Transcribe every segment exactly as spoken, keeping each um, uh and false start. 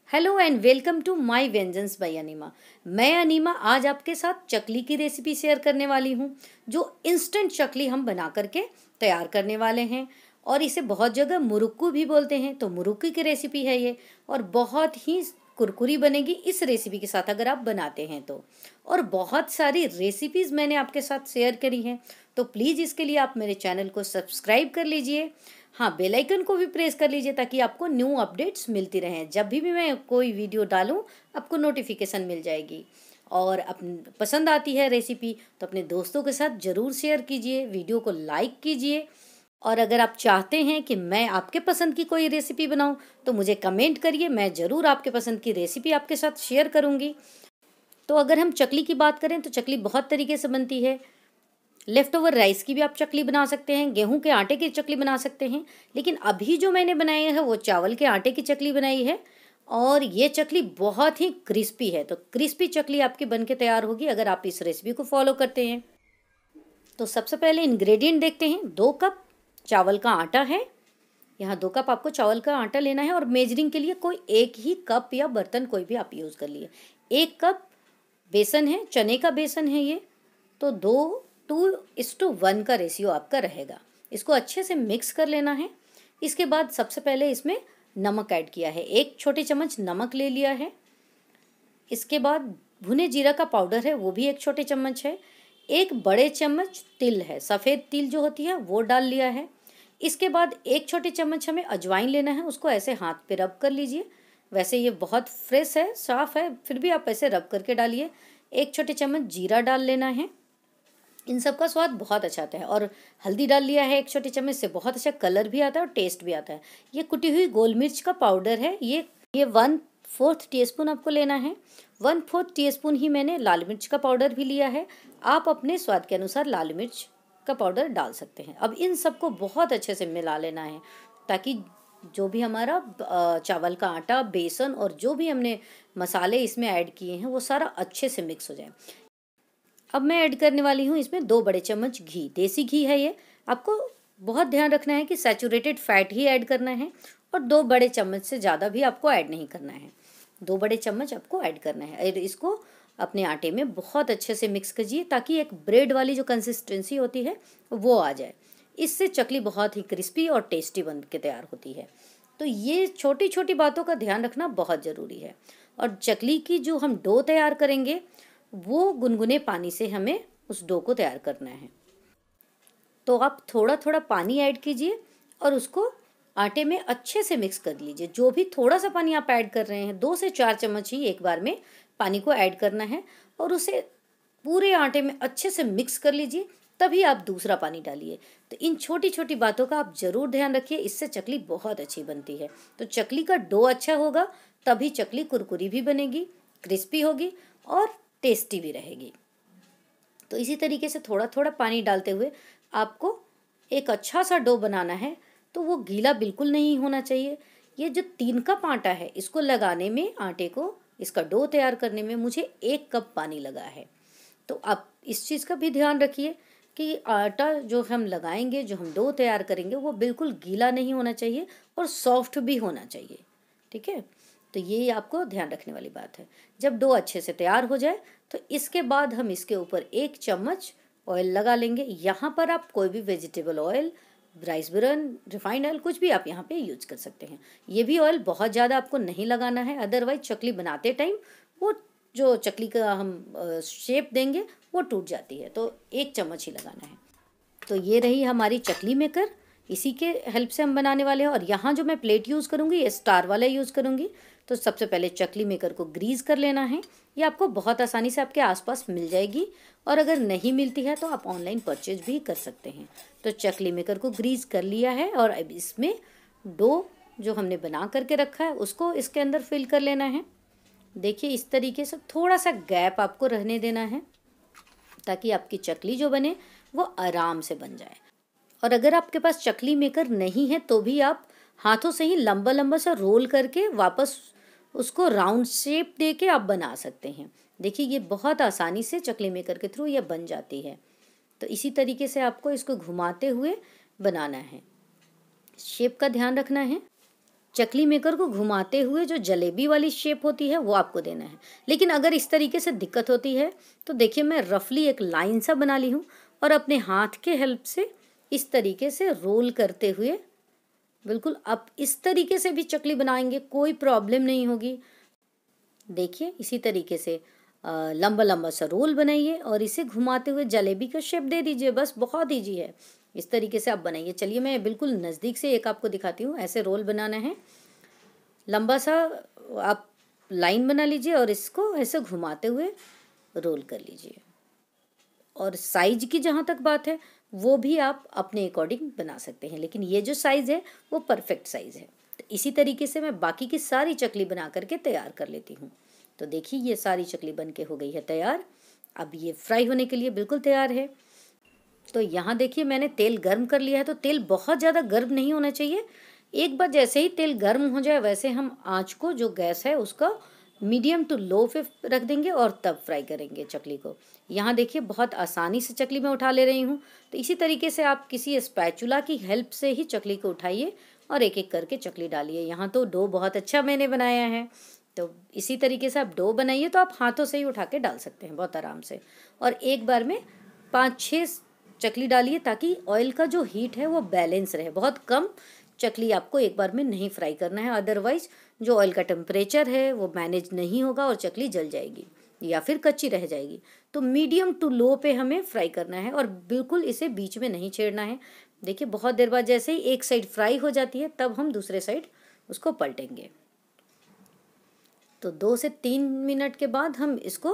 Hello and welcome to my व्यंजन्स by Anima. मैं अनीमा आज आपके साथ चकली की रेसिपी शेयर करने वाली हूँ, जो इंस्टेंट चकली हम बना करके तैयार करने वाले हैं। और इसे बहुत जगह मुरुक्कू भी बोलते हैं, तो मुरुक्कू की रेसिपी है ये, और बहुत ही कुरकुरी बनेगी इस रेसिपी के साथ अगर आप बनाते हैं तो। और बहुत सारी रेसिपीज़ मैंने आपके साथ शेयर करी हैं, तो प्लीज़ इसके लिए आप मेरे चैनल को सब्सक्राइब कर लीजिए। हाँ, बेल आइकन को भी प्रेस कर लीजिए ताकि आपको न्यू अपडेट्स मिलती रहें। जब भी भी मैं कोई वीडियो डालूं आपको नोटिफिकेशन मिल जाएगी। और अपन पसंद आती है रेसिपी तो अपने दोस्तों के साथ ज़रूर शेयर कीजिए, वीडियो को लाइक कीजिए। और अगर आप चाहते हैं कि मैं आपके पसंद की कोई रेसिपी बनाऊं तो मुझे कमेंट करिए, मैं ज़रूर आपके पसंद की रेसिपी आपके साथ शेयर करूँगी। तो अगर हम चकली की बात करें तो चकली बहुत तरीके से बनती है। लेफ़्ट ओवर राइस की भी आप चकली बना सकते हैं, गेहूं के आटे की चकली बना सकते हैं, लेकिन अभी जो मैंने बनाई है वो चावल के आटे की चकली बनाई है। और ये चकली बहुत ही क्रिस्पी है, तो क्रिस्पी चकली आपकी बन के तैयार होगी अगर आप इस रेसिपी को फॉलो करते हैं। तो सबसे पहले इंग्रेडिएंट देखते हैं। दो कप चावल का आटा है, यहाँ दो कप आपको चावल का आटा लेना है। और मेजरिंग के लिए कोई एक ही कप या बर्तन कोई भी आप यूज़ कर लिए। एक कप बेसन है, चने का बेसन है ये, तो दो टू इस टू वन का रेशियो आपका रहेगा। इसको अच्छे से मिक्स कर लेना है। इसके बाद सबसे पहले इसमें नमक ऐड किया है, एक छोटी चम्मच नमक ले लिया है। इसके बाद भुने जीरा का पाउडर है, वो भी एक छोटे चम्मच है। एक बड़े चम्मच तिल है, सफ़ेद तिल जो होती है वो डाल लिया है। इसके बाद एक छोटे चम्मच हमें अजवाइन लेना है, उसको ऐसे हाथ पे रब कर लीजिए। वैसे ये बहुत फ्रेश है, साफ़ है, फिर भी आप ऐसे रब करके डालिए। एक छोटे चम्मच जीरा डाल लेना है, इन सब का स्वाद बहुत अच्छा आता है। और हल्दी डाल लिया है एक छोटे चम्मच, से बहुत अच्छा कलर भी आता है और टेस्ट भी आता है। ये कुटी हुई गोल मिर्च का पाउडर है, ये ये वन फोर्थ टीस्पून आपको लेना है। वन फोर्थ टीस्पून ही मैंने लाल मिर्च का पाउडर भी लिया है, आप अपने स्वाद के अनुसार लाल मिर्च का पाउडर डाल सकते हैं। अब इन सबको बहुत अच्छे से मिला लेना है ताकि जो भी हमारा चावल का आटा, बेसन और जो भी हमने मसाले इसमें ऐड किए हैं वो सारा अच्छे से मिक्स हो जाए। अब मैं ऐड करने वाली हूँ इसमें दो बड़े चम्मच घी, देसी घी है ये। आपको बहुत ध्यान रखना है कि सैचुरेटेड फैट ही ऐड करना है, और दो बड़े चम्मच से ज़्यादा भी आपको ऐड नहीं करना है। दो बड़े चम्मच आपको ऐड करना है। और इसको अपने आटे में बहुत अच्छे से मिक्स कीजिए ताकि एक ब्रेड वाली जो कंसिस्टेंसी होती है वो आ जाए। इससे चकली बहुत ही क्रिस्पी और टेस्टी बन के तैयार होती है। तो ये छोटी छोटी बातों का ध्यान रखना बहुत ज़रूरी है। और चकली की जो हम डो तैयार करेंगे वो गुनगुने पानी से हमें उस डो को तैयार करना है। तो आप थोड़ा थोड़ा पानी ऐड कीजिए और उसको आटे में अच्छे से मिक्स कर लीजिए। जो भी थोड़ा सा पानी आप ऐड कर रहे हैं, दो से चार चम्मच ही एक बार में पानी को ऐड करना है, और उसे पूरे आटे में अच्छे से मिक्स कर लीजिए, तभी आप दूसरा पानी डालिए। तो इन छोटी छोटी बातों का आप ज़रूर ध्यान रखिए, इससे चकली बहुत अच्छी बनती है। तो चकली का डो अच्छा होगा तभी चकली कुरकुरी भी बनेगी, क्रिस्पी होगी और टेस्टी भी रहेगी। तो इसी तरीके से थोड़ा थोड़ा पानी डालते हुए आपको एक अच्छा सा डो बनाना है। तो वो गीला बिल्कुल नहीं होना चाहिए। ये जो तीन कप आटा है इसको लगाने में, आटे को इसका डो तैयार करने में मुझे एक कप पानी लगा है। तो आप इस चीज़ का भी ध्यान रखिए कि आटा जो हम लगाएंगे, जो हम डो तैयार करेंगे, वो बिल्कुल गीला नहीं होना चाहिए और सॉफ्ट भी होना चाहिए। ठीक है, तो ये आपको ध्यान रखने वाली बात है। जब डो अच्छे से तैयार हो जाए तो इसके बाद हम इसके ऊपर एक चम्मच ऑयल लगा लेंगे। यहाँ पर आप कोई भी vegetable oil, rice bran, refined oil, कुछ भी आप यहाँ पे यूज कर सकते हैं। ये भी ऑयल बहुत ज़्यादा आपको नहीं लगाना है, अदरवाइज चकली बनाते टाइम वो जो चकली का हम शेप देंगे वो टूट जाती है। तो एक चम्मच ही लगाना है। तो ये रही हमारी चकली मेकर, इसी के हेल्प से हम बनाने वाले हैं। और यहाँ जो मैं प्लेट यूज़ करूँगी ये स्टार वाला यूज़ करूँगी। तो सबसे पहले चकली मेकर को ग्रीस कर लेना है। ये आपको बहुत आसानी से आपके आसपास मिल जाएगी, और अगर नहीं मिलती है तो आप ऑनलाइन परचेज भी कर सकते हैं। तो चकली मेकर को ग्रीस कर लिया है, और अब इसमें डो जो हमने बना करके रखा है उसको इसके अंदर फिल कर लेना है। देखिए इस तरीके से थोड़ा सा गैप आपको रहने देना है ताकि आपकी चकली जो बने वो आराम से बन जाए। और अगर आपके पास चकली मेकर नहीं है तो भी आप हाथों से ही लंबा लंबा सा रोल करके वापस उसको राउंड शेप दे के आप बना सकते हैं। देखिए ये बहुत आसानी से चकली मेकर के थ्रू ये बन जाती है। तो इसी तरीके से आपको इसको घुमाते हुए बनाना है, शेप का ध्यान रखना है। चकली मेकर को घुमाते हुए जो जलेबी वाली शेप होती है वो आपको देना है। लेकिन अगर इस तरीके से दिक्कत होती है तो देखिए मैं रफली एक लाइन सा बना ली हूँ और अपने हाथ के हेल्प से इस तरीके से रोल करते हुए बिल्कुल आप इस तरीके से भी चकली बनाएंगे, कोई प्रॉब्लम नहीं होगी। देखिए इसी तरीके से लंबा लंबा सा रोल बनाइए और इसे घुमाते हुए जलेबी का शेप दे दीजिए, बस बहुत ईजी है। इस तरीके से आप बनाइए। चलिए मैं बिल्कुल नज़दीक से एक आपको दिखाती हूँ। ऐसे रोल बनाना है, लंबा सा आप लाइन बना लीजिए और इसको ऐसे घुमाते हुए रोल कर लीजिए। और साइज की जहाँ तक बात है वो भी आप अपने अकॉर्डिंग बना सकते हैं, लेकिन ये जो साइज़ है वो परफेक्ट साइज़ है। तो इसी तरीके से मैं बाकी की सारी चकली बना करके तैयार कर लेती हूँ। तो देखिए ये सारी चकली बन के हो गई है तैयार। अब ये फ्राई होने के लिए बिल्कुल तैयार है। तो यहाँ देखिए मैंने तेल गर्म कर लिया है। तो तेल बहुत ज़्यादा गर्म नहीं होना चाहिए। एक बार जैसे ही तेल गर्म हो जाए वैसे हम आँच को, जो गैस है उसका मीडियम टू लो पे रख देंगे और तब फ्राई करेंगे चकली को। यहाँ देखिए बहुत आसानी से चकली मैं उठा ले रही हूँ। तो इसी तरीके से आप किसी स्पैचुला की हेल्प से ही चकली को उठाइए और एक एक करके चकली डालिए। यहाँ तो डो बहुत अच्छा मैंने बनाया है। तो इसी तरीके से आप डो बनाइए तो आप हाथों से ही उठा के डाल सकते हैं बहुत आराम से। और एक बार में पाँच छः चकली डालिए ताकि ऑयल का जो हीट है वो बैलेंस रहे। बहुत कम चकली आपको एक बार में नहीं फ्राई करना है, अदरवाइज जो ऑयल का टेम्परेचर है वो मैनेज नहीं होगा और चकली जल जाएगी या फिर कच्ची रह जाएगी। तो मीडियम टू लो पे हमें फ्राई करना है और बिल्कुल इसे बीच में नहीं छेड़ना है। देखिए बहुत देर बाद जैसे ही एक साइड फ्राई हो जाती है तब हम दूसरे साइड उसको पलटेंगे। तो दो से तीन मिनट के बाद हम इसको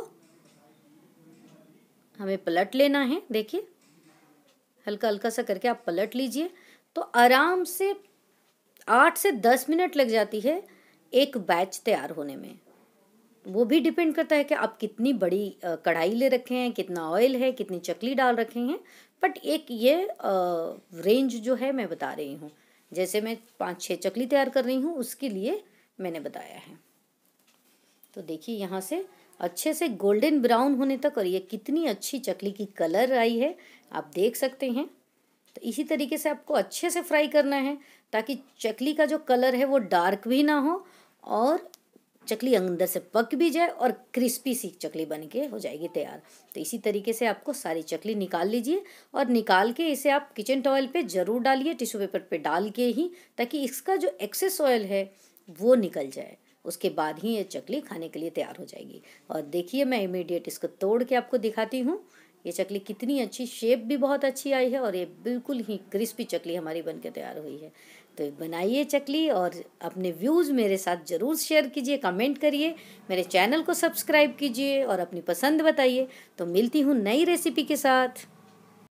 हमें पलट लेना है। देखिए हल्का हल्का सा करके आप पलट लीजिए। तो आराम से आठ से दस मिनट लग जाती है एक बैच तैयार होने में। वो भी डिपेंड करता है कि आप कितनी बड़ी कढ़ाई ले रखे हैं, कितना ऑयल है, कितनी चकली डाल रखे हैं। बट एक ये रेंज जो है मैं बता रही हूँ, जैसे मैं पाँच छः चकली तैयार कर रही हूँ उसके लिए मैंने बताया है। तो देखिए यहाँ से अच्छे से गोल्डन ब्राउन होने तक, और ये कितनी अच्छी चकली की कलर आई है आप देख सकते हैं। तो इसी तरीके से आपको अच्छे से फ्राई करना है ताकि चकली का जो कलर है वो डार्क भी ना हो और चकली अंदर से पक भी जाए और क्रिस्पी सी चकली बन के हो जाएगी तैयार। तो इसी तरीके से आपको सारी चकली निकाल लीजिए और निकाल के इसे आप किचन टॉवल पे ज़रूर डालिए, टिश्यू पेपर पे डाल के ही, ताकि इसका जो एक्सेस ऑयल है वो निकल जाए। उसके बाद ही ये चकली खाने के लिए तैयार हो जाएगी। और देखिए मैं इमीडिएट इसको तोड़ के आपको दिखाती हूँ। ये चकली कितनी अच्छी, शेप भी बहुत अच्छी आई है और ये बिल्कुल ही क्रिस्पी चकली हमारी बनके तैयार हुई है। तो बनाइए चकली और अपने व्यूज़ मेरे साथ ज़रूर शेयर कीजिए, कमेंट करिए, मेरे चैनल को सब्सक्राइब कीजिए और अपनी पसंद बताइए। तो मिलती हूँ नई रेसिपी के साथ।